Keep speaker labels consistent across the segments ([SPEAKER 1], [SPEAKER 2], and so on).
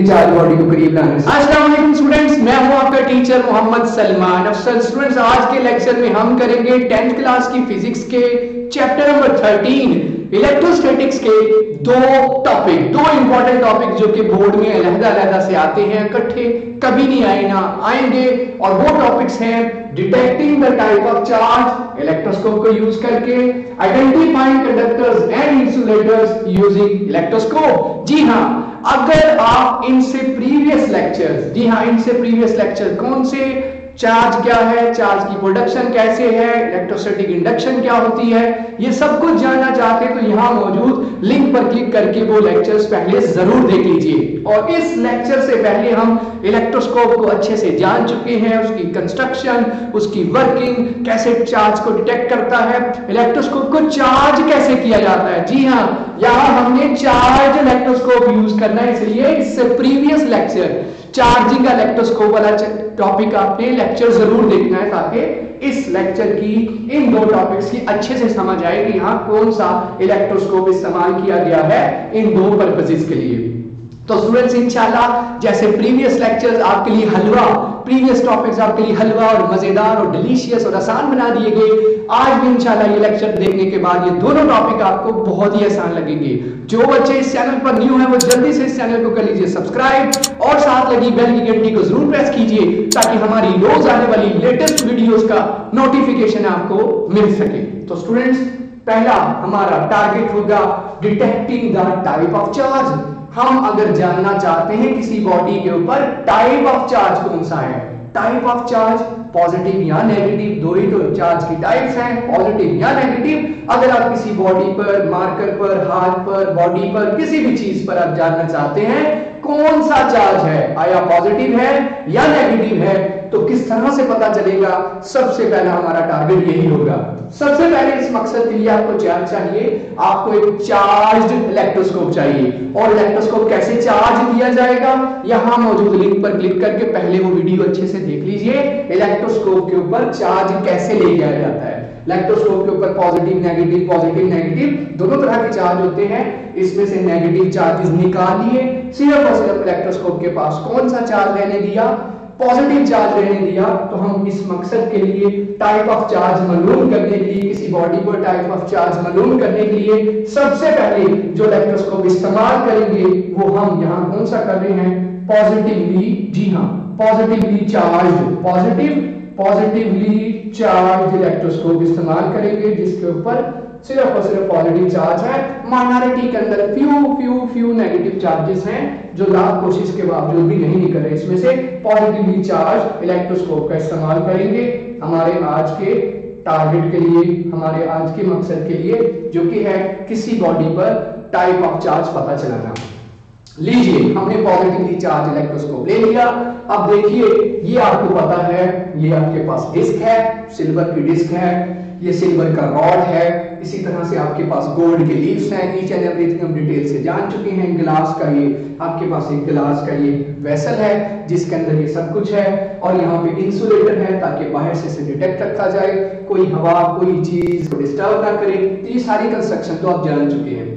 [SPEAKER 1] Positive charge body को करीब लाने से। अस्सलाम वालेकुम स्टूडेंट्स, मैं हूं आपका टीचर मोहम्मद सलमान अफसल। स्टूडेंट्स, आज के लेक्चर में हम करेंगे 10th क्लास की फिजिक्स के चैप्टर नंबर 13 इलेक्ट्रोस्टैटिक्स के दो इंपॉर्टेंट टॉपिक जो कि बोर्ड में अलग-अलग से आते हैं, इकट्ठे कभी नहीं आए ना आएंगे। और वो टॉपिक्स हैं detecting the type of charge electroscope को यूज करके, identifying conductors and insulators using electroscope. जी हां, अगर आप इनसे प्रीवियस लेक्चर कौन से, चार्ज क्या है, चार्ज की प्रोडक्शन कैसे है, इलेक्ट्रोस्टैटिक इंडक्शन क्या होती है, ये सब कुछ जानना चाहते हैं तो यहां मौजूद लिंक पर क्लिक करके वो लेक्चर्स पहले जरूर देख लीजिए। और इस लेक्चर से पहले हम इलेक्ट्रोस्कोप को अच्छे से जान चुके हैं, उसकी कंस्ट्रक्शन, उसकी वर्किंग, कैसे चार्ज को डिटेक्ट करता है, इलेक्ट्रोस्कोप को चार्ज कैसे किया जाता है। जी हां, यहां हमने चार्ज इलेक्ट्रोस्कोप यूज करना है, इसलिए इससे प्रीवियस लेक्चर चार्जिंग इलेक्ट्रोस्कोप वाला टॉपिक आपने लेक्चर जरूर देखना है, ताकि इस लेक्चर की इन दो टॉपिक्स की अच्छे से समझ आए कि यहां कौन सा इलेक्ट्रोस्कोप इस्तेमाल किया गया है इन दो पर्पसेस के लिए। तो स्टूडेंट्स, इंशाल्लाह जैसे प्रीवियस लेक्चर्स आपके लिए हलवा, प्रीवियस टॉपिक्स आपके लिए हलवा और मजेदार और डिलीशियस और आसान बना दिए गए, आज भी इंशाल्लाह ये लेक्चर देखने के बाद ये दोनों टॉपिक आपको बहुत ही आसान लगेंगे। जो बच्चे इस चैनल पर न्यू हैं वो जल्दी से इस चैनल को कर लीजिए सब्सक्राइब और साथ लगी बेल की घंटी को जरूर प्रेस कीजिए, ताकि हमारी रोज आने वाली लेटेस्ट वीडियोस का नोटिफिकेशन आपको मिल सके। तो स्टूडेंट्स, पहला हमारा टारगेट होगा detecting the type of charge. हम अगर जानना चाहते हैं किसी बॉडी के ऊपर टाइप ऑफ चार्ज कौन सा है, टाइप ऑफ चार्ज पॉजिटिव या नेगेटिव, दो ही तो चार्ज की टाइप्स हैं, पॉजिटिव या नेगेटिव। अगर आप किसी बॉडी पर, मार्कर पर, हाथ पर, बॉडी पर, किसी भी चीज पर आप जानना चाहते हैं कौन सा चार्ज है, आया पॉजिटिव है या नेगेटिव है, तो किस तरह से पता चलेगा? सबसे पहला हमारा टारगेट यही होगा। सबसे पहले इस मकसद के लिए आपको चार्ज चाहिए, आपको एक चार्ज इलेक्ट्रोस्कोप चाहिए। और इलेक्ट्रोस्कोप कैसे चार्ज किया जाएगा, यहां मौजूद लिंक पर क्लिक करके पहले वो वीडियो अच्छे से देख लीजिए। इलेक्ट्रोस्कोप के ऊपर चार्ज कैसे ले जाया जाता है। इलेक्ट्रोस्कोप के ऊपर पॉजिटिव नेगेटिव दोनों तरह के चार्ज होते हैं। इसमें से नेगेटिव चार्जेस निकाल लिए, सिर्फ और सिर्फ इलेक्ट्रोस्कोप के पास कौन सा चार्ज रहने दिया, पॉजिटिव चार्ज रहने दिया। तो हम इस मकसद के लिए टाइप ऑफ चार्ज मालूम करने के लिए, किसी बॉडी पर टाइप ऑफ चार्ज मालूम करने के लिए सबसे पहले जो इलेक्ट्रोस्कोप इस्तेमाल करेंगे वो हम यहां कौन सा कर रहे हैं, पॉजिटिवली, जी हां, पॉजिटिवली चार्ज इलेक्ट्रोस्कोप इस्तेमाल करेंगे, जिसके ऊपर सिर्फ और सिर्फ पॉजिटिव चार्ज है। माइनॉरिटी के अंदर फ्यू नेगेटिव चार्जेस हैं जो लाख कोशिश के बावजूद भी नहीं निकल रहे। इसमें से पॉजिटिवली चार्ज इलेक्ट्रोस्कोप का इस्तेमाल करेंगे हमारे आज के टारगेट के लिए, हमारे आज के मकसद के लिए, जो कि है किसी बॉडी पर टाइप ऑफ चार्ज पता चलाना। लीजिए, हमने पॉजिटिवली चार्ज इलेक्ट्रोस्कोप ले लिया। अब देखिए, ये आपको पता है, ये आपके पास डिस्क है, सिल्वर की डिस्क है, ये सिल्वर का रॉड है, इसी तरह से आपके पास गोल्ड के लीव्स हैं। ईच एंड एवरीथिंग हम डिटेल से जान चुके हैं। ग्लास का ये आपके पास एक ग्लास का ये वेसल है जिसके अंदर ये सब कुछ है, और यहाँ पे इंसुलेटर है ताकि बाहर से इसे डिटेक्ट रखा जाए, कोई हवा, कोई चीज को डिस्टर्ब ना करे। ये सारी कंस्ट्रक्शन तो आप जान चुके हैं।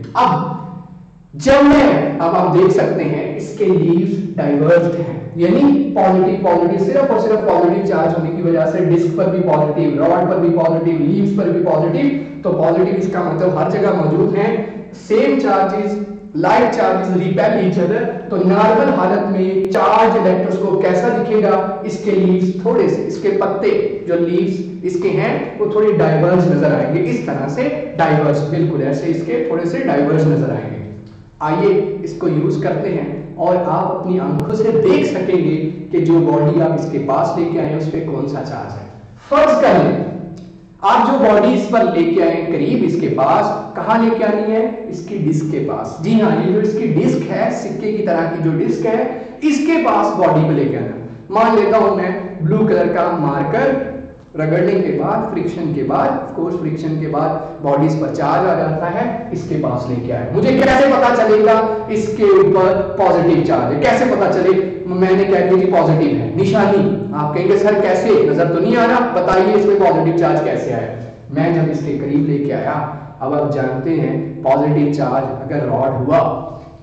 [SPEAKER 1] अब आप देख सकते हैं इसके लीव्स डाइवर्ज्ड हैं, यानी पॉजिटिव सिर्फ और सिर्फ पॉजिटिव चार्ज होने की वजह से डिस्क पर भी पॉजिटिव, रॉड पर भी पॉजिटिव, लीव्स पर भी पॉजिटिव। तो पॉजिटिव इसका मतलब हर जगह मौजूद हैं। Same charges, light charges repel each other. तो नॉर्मल हालत में चार्ज इलेक्ट्रोस्कोप कैसा दिखेगा, इसके लीव्स थोड़े से, इसके पत्ते जो लीव्स इसके हैं वो थोड़े डाइवर्ज नजर आएंगे, इस तरह से डाइवर्ज, बिल्कुल ऐसे इसके थोड़े से डाइवर्ज नजर आएंगे। आइए इसको यूज करते हैं और आप अपनी आंखों से देख सकेंगे कि जो बॉडी आप इसके पास लेके आए उस पे कौन सा चार्ज है। फर्ज कर लें आप जो बॉडी इस पर लेके आए करीब इसके पास, कहां लेके आनी है, इसकी डिस्क के पास। जी हां, ये जो इसकी डिस्क है, सिक्के की तरह की जो डिस्क है, इसके पास बॉडी को लेके आना। मान लेता हूं मैं ब्लू कलर का मार्कर, रगड़ने के बाद, फ्रिक्शन के बाद, ऑफ कोर्स फ्रिक्शन के बाद बॉडीज पर चार्ज आ जाता है, इसके पास लेके आए। मुझे कैसे पता चलेगा इसके ऊपर पॉजिटिव चार्ज है, कैसे पता चले? मैंने कह दिया कि पॉजिटिव है, निशानी। आप कहेंगे सर कैसे, नजर तो नहीं आ रहा, बताइए इसमें पॉजिटिव चार्ज कैसे आया। मैं जब इसके करीब लेके आया, अब आप जानते हैं पॉजिटिव चार्ज अगर रॉड हुआ,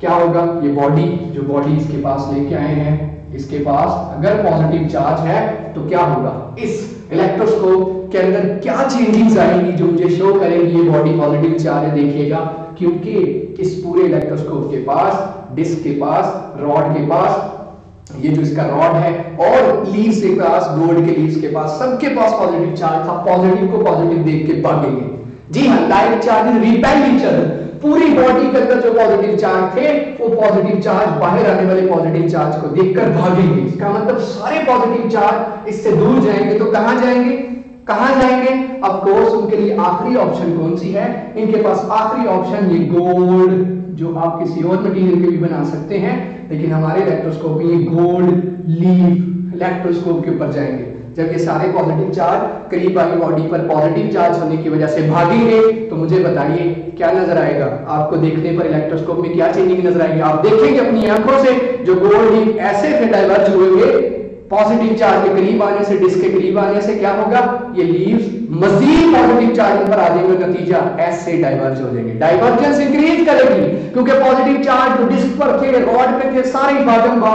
[SPEAKER 1] क्या होगा, ये बॉडी, जो बॉडी इसके पास लेके आए हैं, इसके पास अगर पॉजिटिव चार्ज है तो क्या होगा, इस इलेक्ट्रोस्कोप के अंदर क्या चेंजिंग्स आएंगी जो मुझे शो करेंगी ये बॉडी पॉजिटिव चार्ज है। देखिएगा, क्योंकि इस पूरे इलेक्ट्रोस्कोप के पास, डिस्क के पास, रॉड के पास, ये जो इसका रॉड है और लीव्स के पास, गोल्ड के लीव्स के पास, सबके पास पॉजिटिव चार्ज था। पॉजिटिव को पॉजिटिव देख के भागेंगे। जी हाँ, like charge repel each other. पूरी बॉडी के अंदर जो पॉजिटिव चार्ज थे वो पॉजिटिव चार्ज बाहर आने वाले पॉजिटिव चार्ज को देखकर भागेंगे। इसका मतलब सारे पॉजिटिव चार्ज इससे दूर जाएंगे। तो कहां जाएंगे, कहां जाएंगे? ऑफ कोर्स उनके लिए आखिरी ऑप्शन कौन सी है? इनके पास आखिरी ऑप्शन ये गोल्ड, जो आप किसी और मटेरियल के भी बना सकते हैं, लेकिन हमारे इलेक्ट्रोस्कोप में ये गोल्ड लीफ इलेक्ट्रोस्कोप के ऊपर जाएंगे। जब ये सारे पॉजिटिव चार्ज करीब आगे बॉडी पर पॉजिटिव चार्ज होने की वजह से भागेंगे, तो मुझे बताइए क्या नजर आएगा आपको? देखने पर इलेक्ट्रोस्कोप में क्या चेंजिंग नजर आएगी? आप देखेंगे अपनी आंखों से, जो गोल्ड लीफ ऐसे फिर डाइवर्ज हुए पॉजिटिव चार्ज के करीब आने से, डिस्क के करीब आने से क्या होगा, ये लीव्स मजीद पॉजिटिव चार्ज पर आ जाएंगे, नतीजा ऐसे डाइवर्ज हो जाएंगे। डाइवर्जेंस इंक्रीज करेगी क्योंकि पॉजिटिव चार्ज जो डिस्क पर थे, रॉड पे थे, सारे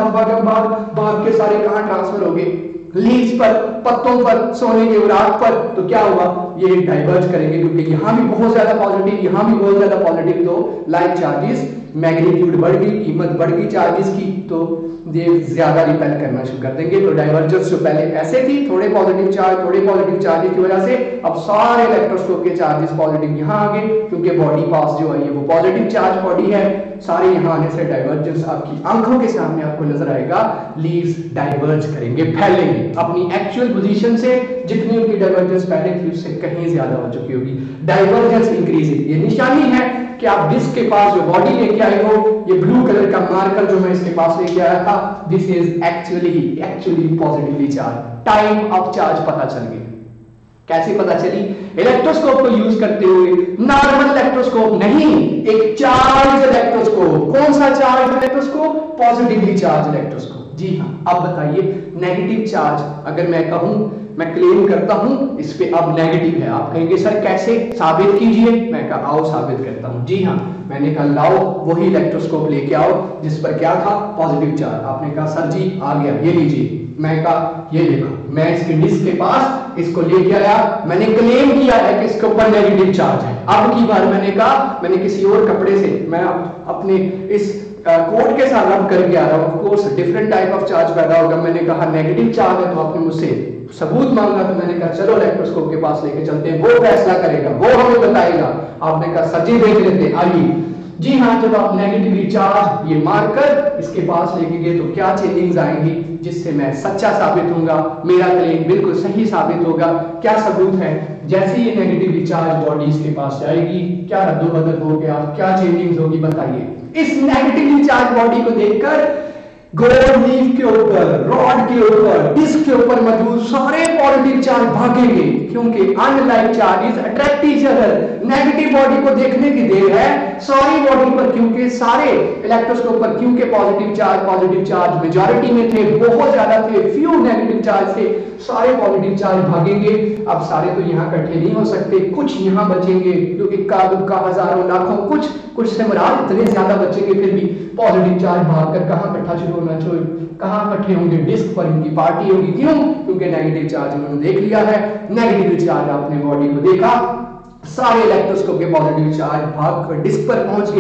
[SPEAKER 1] भाग के सारे कहां ट्रांसफर हो गए? लीव्स पर, पत्तों पर, सोने के उराक पर। तो क्या हुआ, ये डाइवर्ज करेंगे क्योंकि यहां भी बहुत ज्यादा पॉजिटिव, यहां भी बहुत ज्यादा पॉजिटिव, तो लाइक चार्जेस मैग्नीट्यूड बढ़ गई, कीमत बढ़ गई चार्जेस की, तो ये ज्यादा रिपेल करना शुरू कर देंगे। तो डाइवर्जेंस जो पहले ऐसे थी, थोड़े पॉजिटिव चार्ज की वजह से अब सारे इलेक्ट्रोस्कोप के चार्जेस पॉजिटिव यहां आ गए, क्योंकि बॉडी पास जो आई है वो पॉजिटिव चार्ज बॉडी है। सारे यहां आने से डाइवर्जेंस आपकी आंखों के सामने आपको नजर आएगा, लीव्स डाइवर्ज करेंगे, फैलेंगे अपनी एक्चुअल पोजीशन से। जितनी उनकी डाइवर्जेंस पहले थी उससे कहीं ज्यादा हो चुकी होगी। डाइवर्जेंस इंक्रीजिंग, ये निशानी है कि आप डिस्क के पास जो बॉडी लेके आए हो, ये ब्लू कलर का मार्कर जो मैं इसके पास लेके आया था, this is actually positively charge. Time of charge पता चल गई। कैसे पता चली? इलेक्ट्रोस्कोप को यूज करते हुए, नॉर्मल इलेक्ट्रोस्कोप नहीं, एक चार्ज इलेक्ट्रोस्कोप। कौन सा charge electroscope? Positively charge electroscope. जी हाँ, अब बताइए नेगेटिव चार्ज अगर मैं कहूं, मैं क्लेम करता हूं इस पे अब नेगेटिव है, आप कहेंगे सर कैसे, साबित कीजिए। मैं कहा आओ साबित करता हूं। जी हाँ, मैंने कहा लाओ वही इलेक्ट्रोस्कोप लेके आओ जिस पर क्या था, पॉजिटिव चार्ज। आपने कहा सर जी आ गया, ये लीजिए। मैं कहा ये देखो, मैं इसके डिस्क के पास इसको लेके आया, मैंने क्लेम किया है कि इसके ऊपर नेगेटिव चार्ज है। अब की बार मैंने कहा, मैंने किसी और कपड़े से, मैं अपने इस कोट के साथ रब करके आ रहा हूं, of course different type of charge पैदा होगा। मैंने कहा नेगेटिव चार्ज है, तो आपने मुझसे सबूत मांगा, तो मैंने कहा चलो इलेक्ट्रोस्कोप के पास लेके चलते हैं, वो फैसला करेगा, वो हमें बताएगा। आपने कहा सर जी देख लेते, आइए। जी हाँ, जब आप नेगेटिवली चार्ज ये मार्कर इसके पास लेके गए तो क्या चेंजिंग्स आएंगी जिससे मैं सच्चा साबित होऊंगा, मेरा क्लेम बिल्कुल सही साबित होगा। क्या सबूत है? जैसे ये नेगेटिवली चार्ज बॉडी इसके पास जाएगी, क्या रद्दोबदल हो गया, क्या चेंजिंग्स होगी बताइए। इस नेगेटिवली चार्ज बॉडी को देखकर गोल्ड लीफ के ऊपर, रॉड के ऊपर, डिस्क के ऊपर मौजूद सारे पॉजिटिव चार्ज भागेंगे, क्योंकि unlike charges attract each other. Negative body को देखने की देर है सारी बॉडी पर, क्योंकि सारे इलेक्ट्रोस्कोप पर, क्योंकि पॉजिटिव चार्ज मेजॉरिटी में थे, बहुत ज्यादा थे, फ्यू नेगेटिव चार्ज थे, सारे पॉजिटिव चार्ज भागेंगे। अब सारे तो यहाँ इकट्ठे नहीं हो सकते, कुछ यहाँ बचेंगे, जो इक्का दुक्का हजारों लाखों, कुछ से मुराद इतने ज्यादा बचेंगे, फिर भी पॉजिटिव चार्ज भागकर कहां इकट्ठा शुरू होना चाहिए, कहां इकट्ठे होंगे, डिस्क पर इनकी पार्टी होगी। क्यों? क्योंकि नेगेटिव चार्ज उन्होंने देख लिया है। नेगेटिव चार्ज आपने बॉडी को देखा, सारे इलेक्ट्रोस्कोप के पॉजिटिव चार्ज भागकर डिस्क पर पहुंच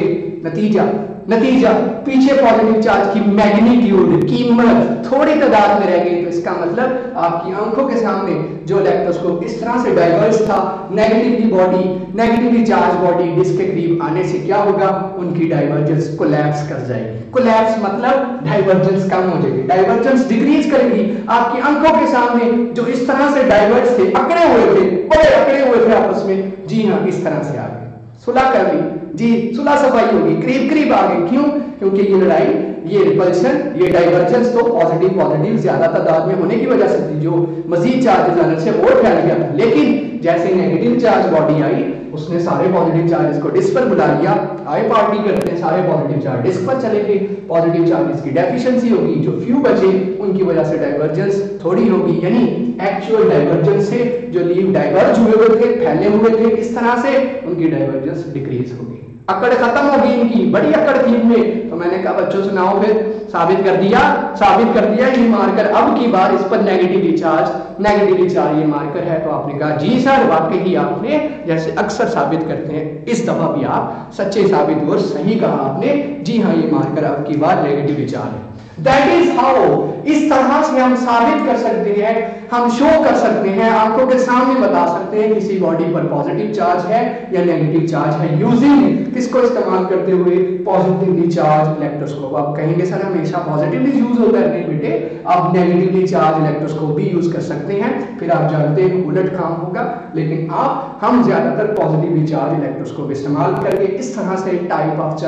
[SPEAKER 1] गए। नतीजा पीछे पॉजिटिव चार्ज की मैग्नीट्यूड, कीमत थोड़ी तादाद में रह गई। तो इसका मतलब आपकी आंखों के सामने जो इलेक्ट्रोस्कोप इस तरह से डाइवर्स था, नेगेटिवली चार्ज बॉडी डिस्क के करीब आने से क्या होगा, उनकी डाइवर्जेंस कोलैप्स कर जाएगी। कोलैप्स मतलब डाइवर्जेंस कम हो जाएगी, डाइवर्जेंस डिक्रीज करेगी। आपकी आंखों के सामने जो इस तरह से डाइवर्स थे, अकड़े हुए थे, बड़े अकड़े हुए थे आपस में, जी हाँ इस तरह से आ गए, सुलह कर ली जी, सुलह सफाई होगी, करीब आ गए। क्यों? क्योंकि ये लड़ाई, ये रिपल्शन, ये डाइवर्जेंस तो पॉजिटिव ज्यादा तादाद में होने की वजह से थी, जो मजीद चार्जेस आने से और फैल गया था। लेकिन जैसे नेगेटिव चार्ज बॉडी आई, उसने सारे पॉजिटिव चार्जेस को डिस्क पर बुला लिया, आए पार्टी करते हैं, सारे पॉजिटिव चार्ज डिस्क पर चले गए। पॉजिटिव चार्जेस की डेफिशिएंसी होगी, जो फ्यू बचे उनकी वजह से डाइवर्जेंस थोड़ी होगी, यानी एक्चुअल डाइवर्जेंस से जो लीव डाइवर्ज हुए थे, फैले हुए थे, इस तरह से उनकी डाइवर्जेंस डिक्रीज होगी। अकड़ खत्म होगी इनकी, बड़ी अकड़ थी इनमें। तो मैंने कहा बच्चों सुनाओ फिर, साबित कर दिया ये मार्कर अब की बार इस पर नेगेटिवली चार्ज ये मार्कर है। तो आपने कहा जी सर, वाकई आपने जैसे अक्सर साबित करते हैं, इस दफा भी आप सच्चे साबित हुए, सही कहा आपने, जी हाँ ये मार्कर अब की बार नेगेटिवली चार्ज है। दैट इज हाउ, इस तरह से हम साबित कर सकते हैं, हम शो कर सकते हैं, आंखों के सामने बता सकते हैं किसी बॉडी पर पॉजिटिव चार्ज है या नेगेटिव चार्ज है, यूजिंग किसको इस्तेमाल करते हुए, पॉजिटिवली चार्ज इलेक्ट्रोस्कोप। आप कहेंगे सर हमेशा पॉजिटिवली यूज होता है, नहीं बेटे, आप नेगेटिवली चार्ज इलेक्ट्रोस्कोप भी यूज कर सकते हैं, फिर आप जानते हैं उलट काम होगा, लेकिन हम ज्यादातर पॉजिटिवली चार्ज इलेक्ट्रोस्कोप इस्तेमाल करके इस तरह से टाइप ऑफ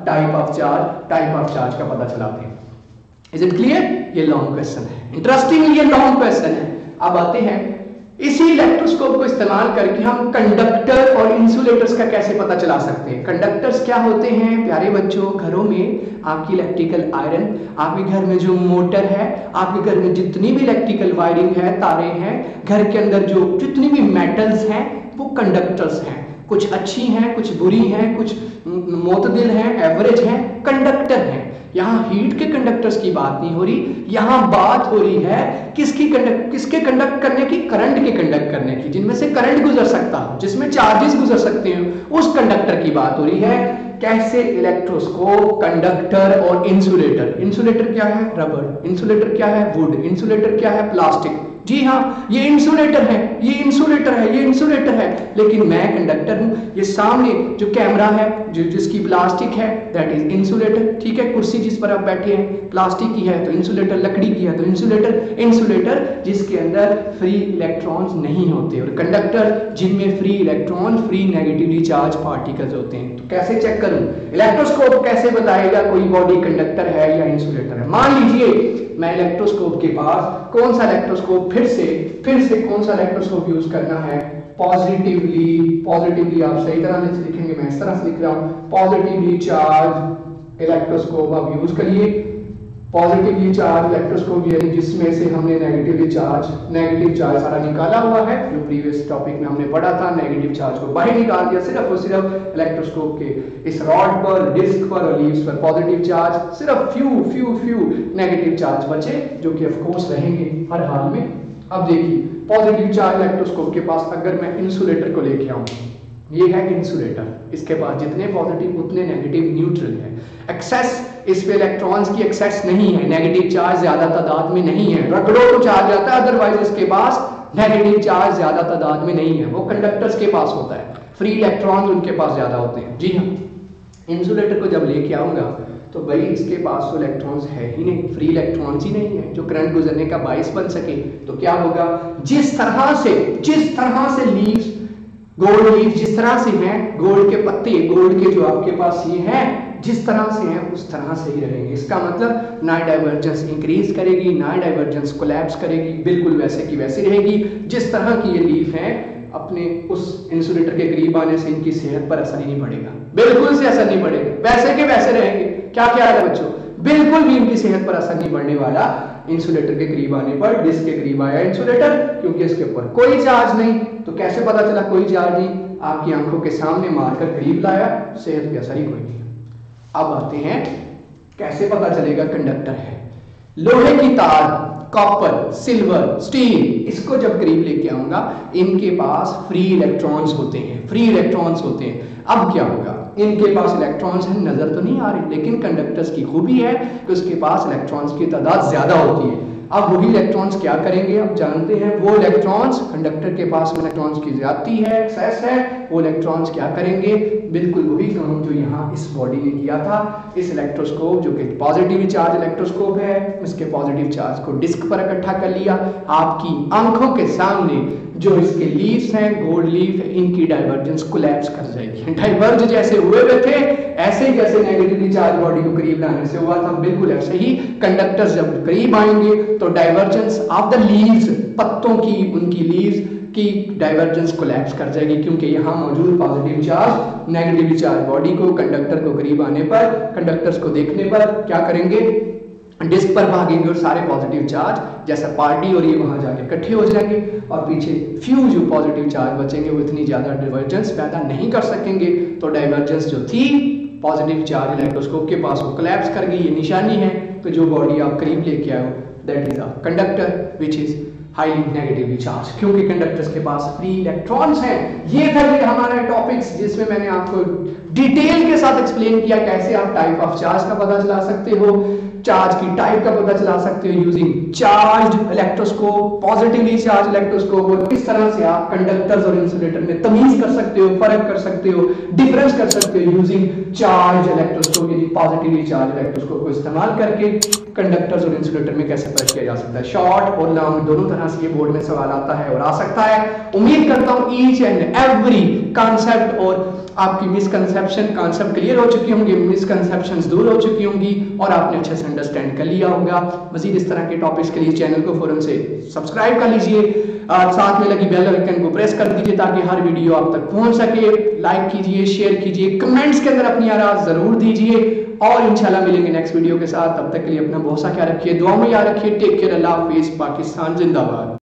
[SPEAKER 1] चार्ज का पता चलाते हैं। Is it clear? ये लॉन्ग क्वेश्चन है, इंटरेस्टिंग ये लॉन्ग क्वेश्चन है। अब आते हैं इसी इलेक्ट्रोस्कोप को इस्तेमाल करके हम कंडक्टर और इंसुलेटर्स का कैसे पता चला सकते हैं। कंडक्टर्स क्या होते हैं प्यारे बच्चों, घरों में आपकी इलेक्ट्रिकल आयरन, आपके घर में जो मोटर है, आपके घर में जितनी भी इलेक्ट्रिकल वायरिंग है, तारें हैं, घर के अंदर जो जितनी भी मेटल्स हैं वो कंडक्टर्स हैं। कुछ अच्छी हैं, कुछ बुरी हैं, कुछ मोतदिल हैं, एवरेज हैं, कंडक्टर हैं। यहाँ हीट के कंडक्टर्स की बात नहीं हो रही, यहाँ बात हो रही है किसके कंडक्ट करने की, करंट के कंडक्ट करने की, जिनमें से करंट गुजर सकता हो, जिसमें चार्जेस गुजर सकते हैं, उस कंडक्टर की बात हो रही है। कैसे इलेक्ट्रोस्कोप, कंडक्टर और इंसुलेटर। इंसुलेटर क्या है? रबर। इंसुलेटर क्या है? वुड। इंसुलेटर क्या है? प्लास्टिक। जी हाँ, ये इंसुलेटर है, ये इंसुलेटर है, ये इंसुलेटर है, लेकिन मैं कंडक्टर हूं। ये सामने जो कैमरा है, जो जिसकी प्लास्टिक है, दैट इज इंसुलेटर। ठीक है, कुर्सी जिस पर आप बैठे हैं प्लास्टिक की है तो इंसुलेटर, लकड़ी की है तो इंसुलेटर जिसके अंदर फ्री इलेक्ट्रॉन्स नहीं होते, और कंडक्टर जिनमें free electron, free negatively charge particles होते हैं। तो कैसे चेक करूं? इलेक्ट्रोस्कोप कैसे बताएगा कोई बॉडी कंडक्टर है या इंसुलेटर है? मान लीजिए मैं इलेक्ट्रोस्कोप के पास, कौन सा इलेक्ट्रोस्कोप, फिर से कौन सा इलेक्ट्रोस्कोप यूज करना है? पॉजिटिवली आप सही तरह से लिखेंगे, मैं इस तरह से लिख रहा हूं, पॉजिटिवली चार्ज इलेक्ट्रोस्कोप आप यूज करिए। पॉजिटिवली चार्ज इलेक्ट्रोस्कोप यानी जिसमें से हमने नेगेटिव चार्ज सारा निकाला हुआ है, जो प्रीवियस टॉपिक में हमने पढ़ा था, नेगेटिव चार्ज को बाहर निकाल दिया, सिर्फ और सिर्फ इलेक्ट्रोस्कोप के इस रॉड पर, डिस्क पर और लीव्स पर पॉजिटिव चार्ज, सिर्फ फ्यू नेगेटिव चार्ज बचे, जो कि ऑफ कोर्स रहेंगे हर हाल में। अब देखिए पॉजिटिव चार्ज इलेक्ट्रोस्कोप के पास अगर मैं इंसुलेटर को लेके आऊं, ये है इंसुलेटर, इसके पास जितने पॉजिटिव उतने नेगेटिव न्यूट्रल है, एक्सेस इस पे इलेक्ट्रॉन्स की एक्सेस नहीं है, नेगेटिव चार्ज ज्यादा तादाद में नहीं है, रगड़ो तो चार्ज आता है, अदरवाइज इसके पास नेगेटिव चार्ज ज्यादा तादाद में नहीं है, वो कंडक्टर्स के पास होता है, फ्री इलेक्ट्रॉन्स उनके पास ज्यादा होते हैं। जी हाँ, इंसुलेटर को जब लेके आऊंगा तो भाई इसके पास तो इलेक्ट्रॉन्स है ही नहीं, फ्री इलेक्ट्रॉन्स ही नहीं है जो करंट गुजरने का बाइस बन सके। तो क्या होगा, जिस तरह से लीव्स, गोल्ड लीव्स जिस तरह से हैं, गोल्ड के पत्ते, गोल्ड के जो आपके पास ये हैं, जिस तरह से हैं उस तरह से ही रहेंगे। इसका मतलब ना डाइवर्जेंस इंक्रीज करेगी, ना डाइवर्जेंस कोलैप्स करेगी, बिल्कुल वैसे की वैसी रहेगी। जिस तरह की ये लीफ हैं, अपने उस इंसुलेटर के करीब आने से इनकी सेहत पर असर ही नहीं पड़ेगा, बिल्कुल से असर नहीं पड़ेगा, वैसे के वैसे रहेंगे। क्या ख्याल है बच्चों? बिल्कुल भी इनकी सेहत पर असर नहीं पड़ने वाला इंसुलेटर के करीब आने पर। डिस्क के करीब आया इंसुलेटर, क्योंकि इसके ऊपर कोई चार्ज नहीं। तो कैसे पता चला कोई चार्ज नहीं? आपकी आंखों के सामने मारकर करीब लाया, सेहत पे असर ही कोई नहीं। अब आते हैं कैसे पता चलेगा कंडक्टर है। लोहे की तार, कॉपर, सिल्वर, स्टील, इसको जब करीब लेके आऊंगा, इनके पास फ्री इलेक्ट्रॉन्स होते हैं, अब क्या होगा, इनके पास इलेक्ट्रॉन्स हैं, नजर तो नहीं आ रही, लेकिन कंडक्टर्स की खूबी है कि उसके पास इलेक्ट्रॉन्स की तादाद ज्यादा होती है। अब वही इलेक्ट्रॉन्स क्या करेंगे, अब जानते हैं, वो इलेक्ट्रॉन्स, कंडक्टर के पास इलेक्ट्रॉन्स की ज्यादती है, एक्सेस है, वो इलेक्ट्रॉन्स क्या करेंगे, बिल्कुल वही काम जो यहाँ इस बॉडी ने किया था। इस इलेक्ट्रोस्कोप जो कि पॉजिटिव चार्ज इलेक्ट्रोस्कोप है, इसके पॉजिटिव चार्ज को डिस्क पर इकट्ठा कर लिया, आपकी आंखों के सामने जो इसके लीव्स हैं, गोल्ड लीफ, इनकी डाइवर्जेंस कोलैप्स कर जाएगी। डाइवर्ज जैसे हुए हुए थे, ऐसे ही जैसे नेगेटिवली चार्ज बॉडी को करीब लाने से हुआ था, बिल्कुल ऐसे ही कंडक्टर्स जब करीब आएंगे तो डाइवर्जेंस ऑफ द लीव्स, पत्तों की, उनकी लीव्स की डाइवर्जेंस कोलैप्स कर जाएगी, क्योंकि यहाँ मौजूद positive charge negative charge body को, कंडक्टर को करीब आने पर, कंडक्टर्स को देखने पर क्या करेंगे, डिस्क पर भागेंगे और सारे पॉजिटिव चार्ज जैसा पार्टी और ये वहां जाके इकट्ठे हो जाएंगे और पीछे फ्यू जो पॉजिटिव चार्ज बचेंगे वो इतनी ज्यादा डाइवर्जेंस पैदा नहीं कर सकेंगे। तो डाइवर्जेंस जो थी पॉजिटिव चार्ज इलेक्ट्रोस्कोप के पास वो कोलैप्स कर गई, ये निशानी है। तो जो बॉडी आप करीब लेके आए हो that is a conductor which is highly negatively charge, क्योंकि कंडक्टर्स के पास फ्री इलेक्ट्रॉन्स हैं। ये था ये हमारा टॉपिक्स जिसमें मैंने आपको डिटेल के साथ एक्सप्लेन किया कैसे आप टाइप ऑफ चार्ज का पता चला सकते हो, चार्ज की टाइप का पता चला सकते हो using charged electroscope, positively charge electroscope, और किस तरह से आप कंडक्टर्स और इंसुलेटर में तमीज कर सकते हो, फर्क कर सकते हो, डिफरेंस कर सकते हो यूजिंग चार्ज इलेक्ट्रोस्कोप यानी पॉजिटिवली चार्ज इलेक्ट्रोस्कोप को इस्तेमाल करके कंडक्टर्स और इंसुलेटर में कैसे फर्क किया जा सकता है। शॉर्ट और लॉन्ग दोनों तरह से ये बोर्ड में सवाल आता है और आ सकता है। उम्मीद करता हूं ईच एंड एवरी कॉन्सेप्ट और आपकी मिसकंसेप्शन कॉन्सेप्ट क्लियर हो चुकी होंगी, मिसकंसेप्शंस दूर हो चुकी होंगी और आपने अच्छे से अंडरस्टैंड कर लिया होगा। मजीद इस तरह के टॉपिक्स के लिए चैनल को फौरन से सब्सक्राइब कर लीजिए, साथ में लगी बेल आइकन को प्रेस कर दीजिए ताकि हर वीडियो आप तक पहुंच सके। लाइक कीजिए, शेयर कीजिए, कमेंट्स के अंदर अपनी आराज़ जरूर दीजिए और इंशाल्लाह मिलेंगे नेक्स्ट वीडियो के साथ। तब तक के लिए अपना बहुत सा ख्याल रखिए, दुआ में याद रखिए। टेक केयर, अल्लाह हाफिज़, पाकिस्तान जिंदाबाद।